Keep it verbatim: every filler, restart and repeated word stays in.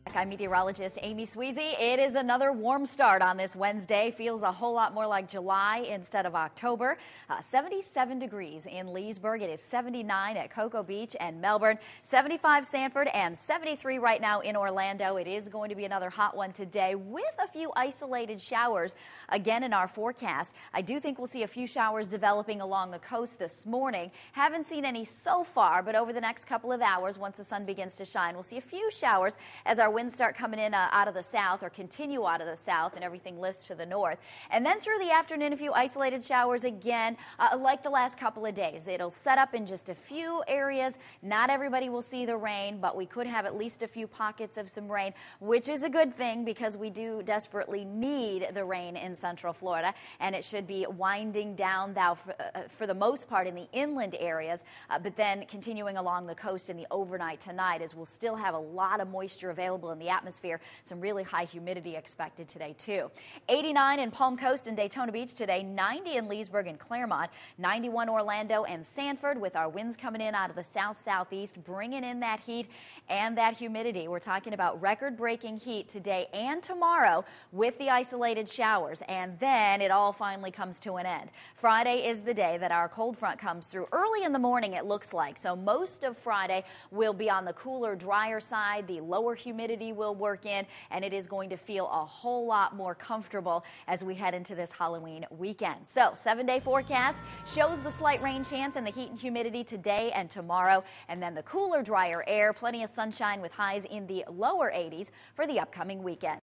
I'm meteorologist Amy Sweezey. It is another warm start on this Wednesday. Feels a whole lot more like July instead of October. Uh, seventy-seven degrees in Leesburg. It is seventy-nine at Cocoa Beach and Melbourne. seventy-five Sanford and seventy-three right now in Orlando. It is going to be another hot one today with a few isolated showers again in our forecast. I do think we'll see a few showers developing along the coast this morning. Haven't seen any so far, but over the next couple of hours, once the sun begins to shine, we'll see a few showers as our winds start coming in uh, out of the south or continue out of the south and everything lifts to the north. And then through the afternoon, a few isolated showers again, uh, like the last couple of days. It'll set up in just a few areas. Not everybody will see the rain, but we could have at least a few pockets of some rain, which is a good thing because we do desperately need the rain in Central Florida, and it should be winding down thou for, uh, for the most part in the inland areas, uh, but then continuing along the coast in the overnight tonight, as we'll still have a lot of moisture available in the atmosphere. Some really high humidity expected today too. eighty-nine in Palm Coast and Daytona Beach today, ninety in Leesburg and Claremont, ninety-one Orlando and Sanford, with our winds coming in out of the south-southeast, bringing in that heat and that humidity. We're talking about record-breaking heat today and tomorrow with the isolated showers, and then it all finally comes to an end. Friday is the day that our cold front comes through early in the morning, it looks like. So most of Friday will be on the cooler, drier side. The lower humidity will work in, and it is going to feel a whole lot more comfortable as we head into this Halloween weekend. So seven-day forecast shows the slight rain chance and the heat and humidity today and tomorrow, and then the cooler, drier air, plenty of sunshine with highs in the lower eighties for the upcoming weekend.